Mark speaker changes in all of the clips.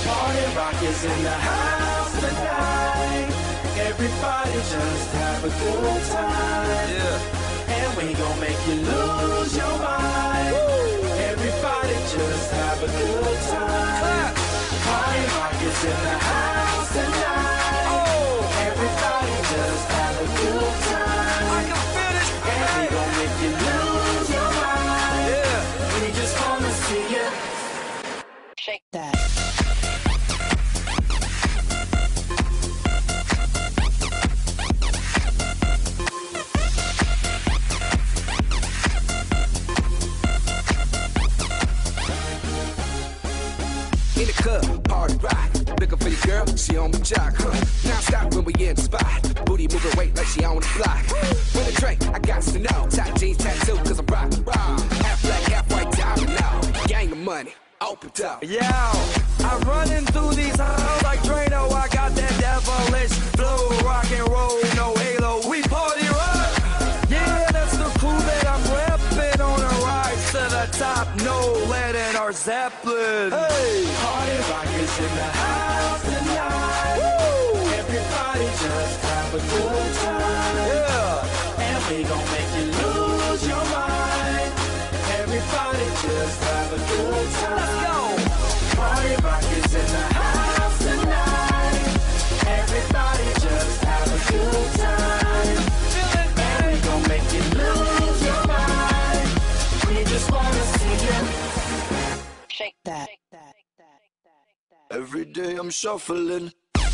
Speaker 1: Warrck is in the house tonight. Everybody just have a good time. Yeah. And we gon' make you lose your mind. Woo. Everybody just have a good time. Warrck is in the house tonight. Oh. Everybody just have a good time. I can feel it. And we gon' make you lose your mind. Yeah. We just wanna see you shake that.
Speaker 2: In the club, party rock. Looking for your girl, she on the jock. Now stop when we in the spot. Booty moving weight like she on the block. With a drink, I got to know. Tight jeans, tattoo, cause I'm rock. Half black, half white, diamond now. Gang of money, opened up.
Speaker 3: Yo, I'm running through these halls like Drano. I got that devilish flow, rock and roll, no halo. We party rock. Yeah, that's the crew that I'm repping on a rise to the top. No lead in our Zeppelin. Hey,
Speaker 1: Warrck is in the house tonight. Woo. Everybody just have a good time.
Speaker 3: yeah.
Speaker 1: And we gon' make you lose your mind. Everybody just have a good time.
Speaker 3: Let's go.
Speaker 1: Warrck is in the house tonight. Everybody just have a good time. And we gon' make you lose your mind. We just wanna see you shake that.
Speaker 2: Every day I'm shuffling.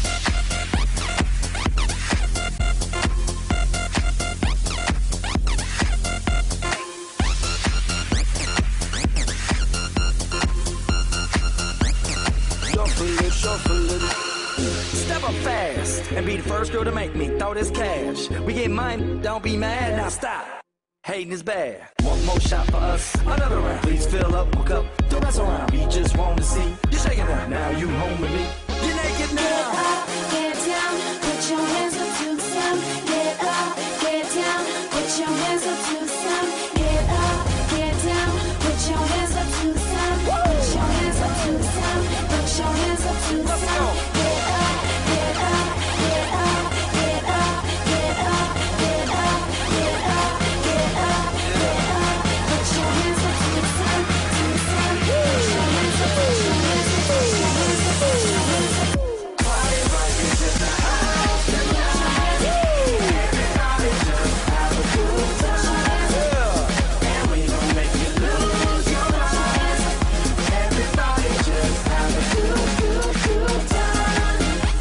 Speaker 2: Shuffling.
Speaker 3: Step up fast and be the first girl to make me throw this cash. We get mine, don't be mad, now stop. Hating is bad. One more shot for us, another round. Please fill up, hook up, don't mess around. We just want to see you shaking that. Now you home with me. You're naked now.
Speaker 4: Get up, get down, put your hands up to the sound. Get up, get down, put your hands up to the sound. Get up, get down, put your hands up to the sound. Put your hands up to the sound. Put your hands up to the sound. Get up, get up, get up, get up, get up, get up, get up, get up, get up. Put your hands up to the sound, to the sound. Put your hands up, put your hands up, put your hands up, put your hands up.
Speaker 1: Warrck is in the house tonight. Everybody just have a good time. And we gon' make you lose your mind. Everybody just have a good time.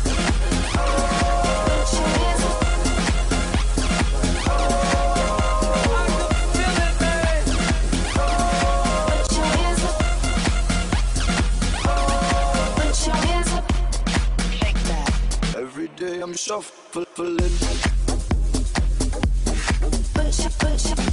Speaker 4: Put your hands up. Put your hands up. Put your hands up.
Speaker 1: Shake that.
Speaker 2: Every day I'm shuffling.
Speaker 4: Put your